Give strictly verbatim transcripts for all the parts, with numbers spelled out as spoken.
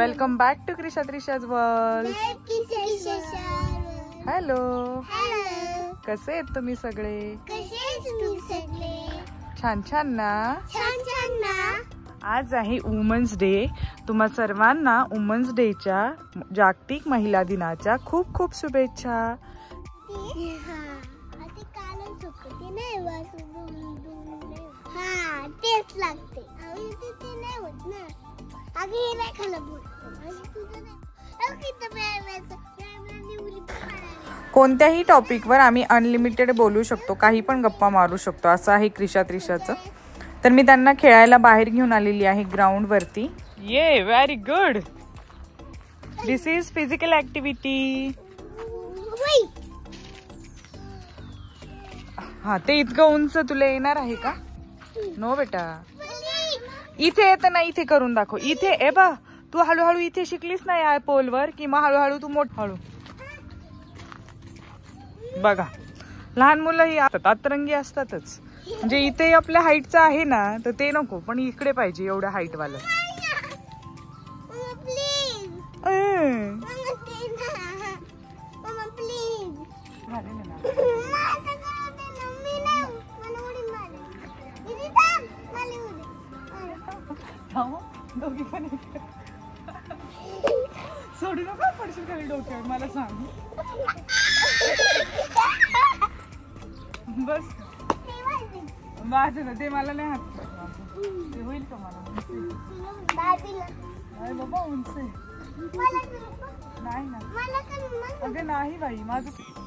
Welcome back to Krisha Trisha's world. Hello, कसे आहेत तुम्ही सगळे? छान छान ना. आज आहे वुमन्स डे. तुम्हा सर्वांना वुमन्स डेच्या जागतिक महिला दिनाच्या खूप खूप शुभेच्छा. कोणत्याही टॉपिकवर आम्ही अनलिमिटेड बोलू शकतो, काही पण गप्पा मारू शकतो, असं आहे क्रिशा त्रिशाचं. तर मी त्यांना खेळायला बाहेर घेऊन आलेली आहे ग्राउंड वरती. ये very good. This is physical activity. हा, ते इतकं उंच तुला येणार आहे का? नो बेटा, इथे येत ना, इथे करून दाखव. इथे ए बा, तू हळूहळू इथे शिकलीस ना या पोलवर, कि मग हळूहळू तू मोठ हळू. बघा, लहान मुलं ही असतात, अतरंगी असतातच. म्हणजे इथे आपल्या हाईटचं आहे ना, तर ते नको, पण इकडे पाहिजे एवढ्या हाईट वाला. दोघी पण सोडू नका, पडशील खाली डोक्यावर. मला सांग बस. माझं ना ते मला नाही हात ते होईल का? मला नाही बाबा, उंच नाही ना. अगं नाही बाई, माझं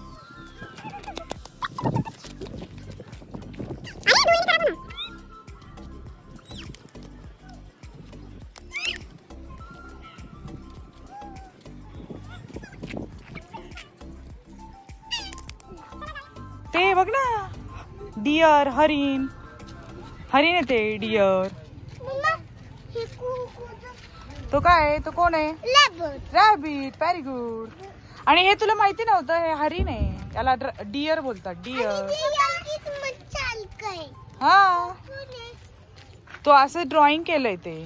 ते बघ ना, डियर, हरिण. हरिण आहे ते, डियर. तो काय? तो कोण आहे? रॅबिट. Very good. आणि हे तुला माहिती नव्हतं, हे हरिण आहे, त्याला डियर बोलतात. डियर. हा, तो असं ड्रॉइंग केलंय ते.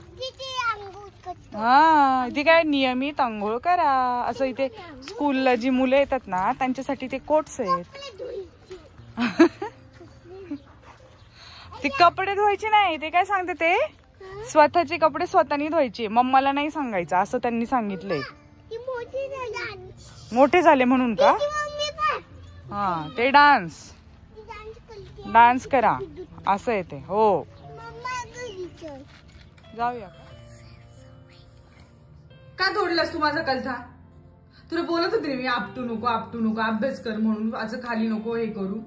हा, इथे काय नियमित आंघोळ करा असं. इथे स्कूलला जी मुलं येतात ना, त्यांच्यासाठी ते कोट्स आहेत. ते कपडे धुवायचे नाही, ते काय सांगते ते, स्वतःचे कपडे स्वतःनी धुवायचे, मम्माला नाही सांगायचं, असं त्यांनी सांगितलंय. मोठे झाले म्हणून का? हा, ते डान्स डान्स करा असं आहे ते. हो, जाऊया. का तोडलास तू माझा कलथा? तुला बोलत होते मी, आपटू नको आपटू नको, अभ्यास कर म्हणून. असं खाली नको हे करू.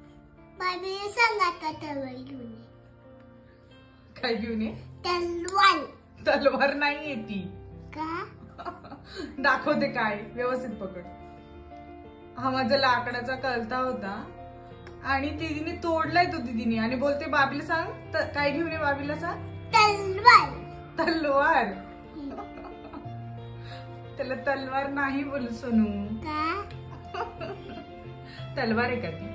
काय घेऊन ये? तलवार. तलवार नाही येती का? दाखवते काय, व्यवस्थित पकड. हा माझा लाकडाचा कलता होता आणि दीदीने तोडलाय तो दीदीने, आणि बोलते बाबीला सांग काय घेऊन ये. बाबीला सांग तलवार. तलवार. त्याला तलवार नाही बोल सोनू. तलवार आहे का ती?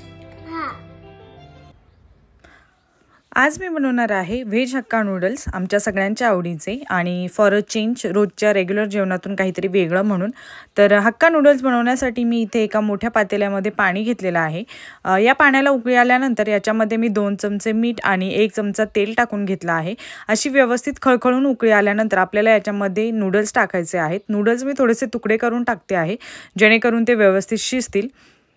आज मी बनवणार आहे व्हेज हक्का नूडल्स, आमच्या सगळ्यांच्या आवडीचे, आणि फॉर अ चेंज रोजच्या रेग्युलर जेवणातून काहीतरी वेगळं म्हणून. तर हक्का नूडल्स बनवण्यासाठी मी इथे एका मोठ्या पातेल्यामध्ये पाणी घेतलेलं आहे. या पाण्याला उकळी आल्यानंतर याच्यामध्ये मी दोन चमचे मीठ आणि एक चमचा तेल टाकून घेतलं आहे. अशी व्यवस्थित खळखळून उकळी आल्यानंतर आपल्याला याच्यामध्ये नूडल्स टाकायचे आहेत. नूडल्स मी थोडेसे तुकडे करून टाकते आहे, जेणेकरून ते व्यवस्थित शिजतील.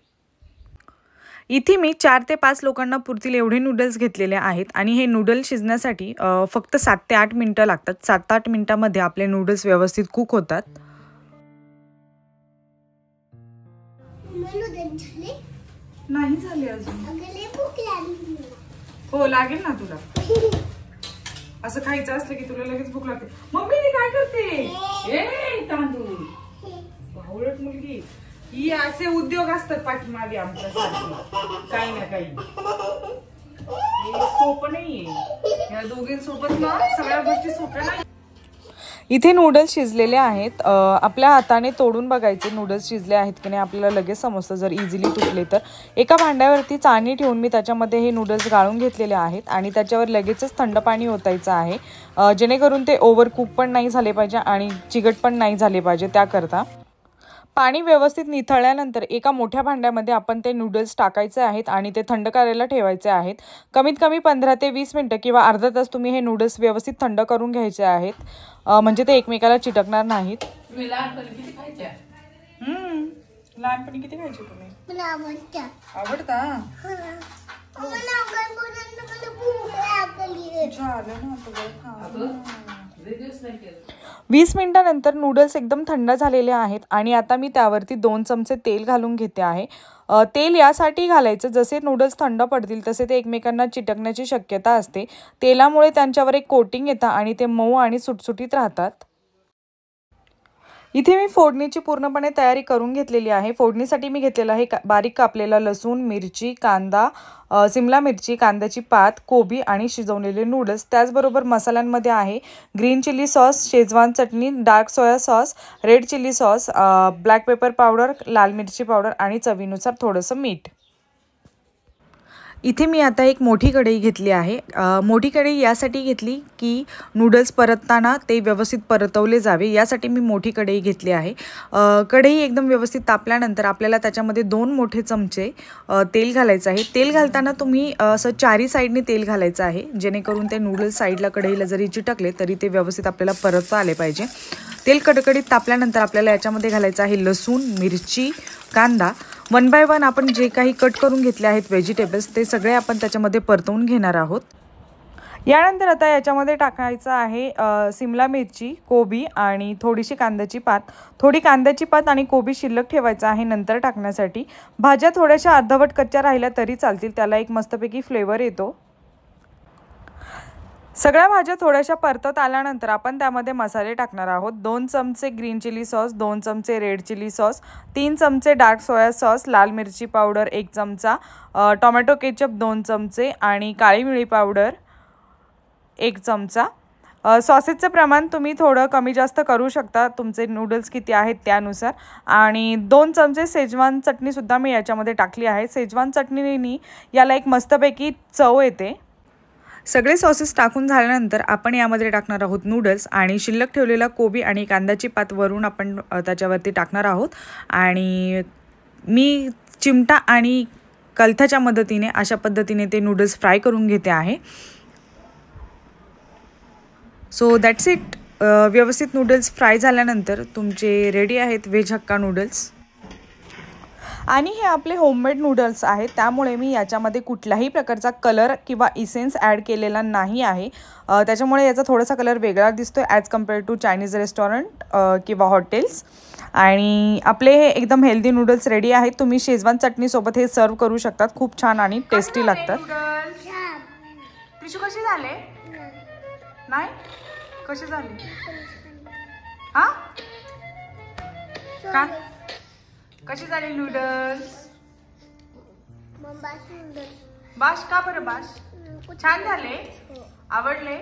इथे मी चार ते पाच लोकांना पुरतील एवढे नूडल्स घेतलेले आहेत, आणि हे नूडल्स शिजण्यासाठी फक्त सात ते आठ मिनिटं लागतात. सात आठ मिनिटांमध्ये आपले नूडल्स व्यवस्थित कुक होतात. नाही झाले अजून. हो, लागेल ना तुला. असं खायचं असलं की तुला लगेच भूक लागते. मम्मी ती काय करते? ए तांदूळ, भावळट मुलगी. ही असे उद्योग असतात पाठीमागे आमच्यासाठी, काही ना काही. हे सोपं नाहीये, या दोघींसोबत ना सगळ्या गोष्टी सोप्या नाही. इथे नूडल्स शिजलेले आहेत. आपल्या हाताने तोडून बघायचे नूडल्स शिजले आहेत की नाही, आपल्याला लगेच समजतं जर इझिली तुटले तर. एका भांड्यावरती चाळणी ठेवून मी त्याच्यामध्ये हे नूडल्स गाळून घेतलेले आहेत आणि त्याच्यावर लगेचच थंड पाणी ओतायचं आहे, जेणेकरून ते ओव्हर कुक पण नाही झाले पाहिजे आणि चिकट पण नाही झाले पाहिजे. त्याकरता पाणी व्यवस्थित निथळल्यानंतर एका मोठ्या भांड्यामध्ये आपण ते नूडल्स टाकायचे आहेत आणि ते थंड करायला ठेवायचे आहेत. कमीत कमी पंधरा ते वीस मिनटं किंवा अर्धा तास तुम्ही हे नूडल्स व्यवस्थित थंड करून घ्यायचे आहेत, म्हणजे ते एकमेकाला चिटकणार नाहीत. लहानपणी किती खायच्या? हम्म लहानपणी किती खायचे तुम्ही? आवडता आवडता वीस मिनिटानंतर नूडल्स एकदम थंड झालेले आहेत आणि आता मी त्यावरती दोन चमचे तेल घालून घेते आहे. तेल यासाठी घालायचं, जसे नूडल्स थंड पडतील तसे ते एकमेकांना चिटकण्याची शक्यता असते. तेलामुळे त्यांच्यावर एक कोटिंग येतं आणि ते मऊ आणि सुटसुटीत राहतात. इथे मी फोडणीची पूर्णपणे तयारी करून घेतलेली आहे. फोडणीसाठी मी घेतलेला आहे बारीक कापलेला लसूण, मिरची, कांदा, सिमला मिरची, कांद्याची पात, कोबी आणि शिजवलेले नूडल्स. त्याचबरोबर मसाल्यांमध्ये आहे ग्रीन चिली सॉस, शेजवान चटणी, dark soya sauce, red chilli sauce, black pepper powder, लाल मिरची पावडर आणि चवीनुसार थोडंसं मीठ. इथे मी आता एक मोठी कढई घेतली आहे. मोठी कढई यासाठी घेतली की नूडल्स परतताना ते व्यवस्थित परतवले जावे, यासाठी मी मोठी कढई घेतली आहे. कढई एकदम व्यवस्थित तापल्यानंतर आपल्याला त्याच्यामध्ये दोन मोठे चमचे तेल घालायचं आहे. तेल घालताना तुम्ही असं चारी साईडने तेल घालायचं आहे, जेणेकरून ते नूडल्स साईडला कढईला जरी चिटकले तरी ते व्यवस्थित आपल्याला परतता आले पाहिजे. तेल कडकडीत तापल्यानंतर आपल्याला याच्यामध्ये घालायचं आहे लसूण, मिरची, कांदा. वन बाय वन आपण जे काही कट करून घेतले आहेत व्हेजिटेबल्स ते सगळे आपण त्याच्यामध्ये परतवून घेणार आहोत. यानंतर आता याच्यामध्ये टाकायचं आहे सिमला मिरची, कोबी आणि थोडीशी कांद्याची पात. थोडी कांद्याची पात आणि कोबी शिल्लक ठेवायचं आहे नंतर टाकण्यासाठी. भाज्या थोड्याशा अर्धवट कच्च्या राहिल्या तरी चालतील, त्याला एक मस्तपैकी फ्लेवर येतो. सगळ्या भाज्या थोड्याशा परतत आल्यानंतर आपण त्यामध्ये मसाले टाकणार आहोत. दोन चमचे ग्रीन चिली सॉस, दोन चमचे रेड चिली सॉस, तीन चमचे डार्क सोया सॉस, लाल मिरची पावडर एक चमचा, टोमॅटो केचप दोन चमचे आणि काळी मिरी पावडर एक चमचा. सॉसेसचं प्रमाण तुम्ही थोडं कमी जास्त करू शकता, तुमचे नूडल्स किती आहेत त्यानुसार. आणि दोन चमचे शेजवान चटणीसुद्धा मी याच्यामध्ये टाकली आहे. शेजवान चटणीने याला एक मस्तपैकी चव येते. सगळे सॉसेस टाकून झाल्यानंतर आपण यामध्ये टाकणार आहोत नूडल्स आणि शिल्लक ठेवलेला कोबी आणि कांद्याची पात वरून आपण त्याच्यावरती टाकणार आहोत. आणि मी चिमटा आणि कलथाच्या मदतीने अशा पद्धतीने ते नूडल्स फ्राय करून घेते आहे. So that's it. व्यवस्थित नूडल्स फ्राय झाल्यानंतर तुमचे रेडी आहेत व्हेज हक्का नूडल्स. आणि हे आपले होममेड नूडल्स आहेत, त्यामुळे मी याच्यामध्ये कुठल्याही प्रकारचा कलर किंवा इसेन्स ॲड केलेला नाही आहे. त्याच्यामुळे याचा थोडासा कलर वेगळा दिसतो as compare to Chinese restaurant किंवा हॉटेल्स. आणि आपले हे एकदम हेल्दी नूडल्स रेडी आहेत. तुम्ही शेजवान चटणीसोबत हे सर्व करू शकतात. खूप छान आणि टेस्टी लागतात. त्रिशू कसे झाले? नाही कसे झाले? हां का कसे झाले नूडल्स? बाश का बरं बाश? छान झाले? आवडले?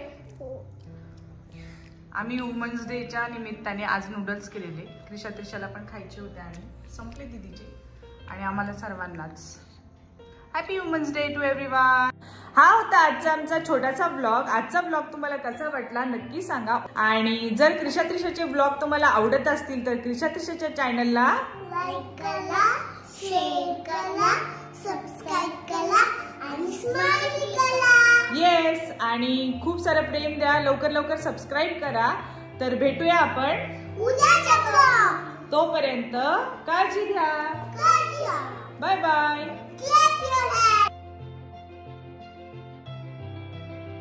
आम्ही वुमन्स डेच्या निमित्ताने आज नूडल्स केलेले. त्रिशा त्रिशाला पण खायचे होते आणि संपले दीदीचे आणि आम्हाला सर्वांनाच. Happy women's day to everyone. हा होता आजचा आमचा छोटासा ब्लॉग. आजचा ब्लॉग तुम्हाला कसा वाटला नक्की सांगा. आणि जर क्रिशा त्रिशाचे ब्लॉग तुम्हाला आवडत असतील तर क्रिशा त्रिशाच्या चॅनलला लाईक करा, शेअर करा, सबस्क्राइब करा आणि स्माइल करा. येस, आणि खूप सारं प्रेम द्या. लवकर लवकर सबस्क्राइब करा. तर भेटूया आपण उद्याच्या ब्लॉग. तोपर्यंत काळजी घ्या. काळजी घ्या. Bye bye.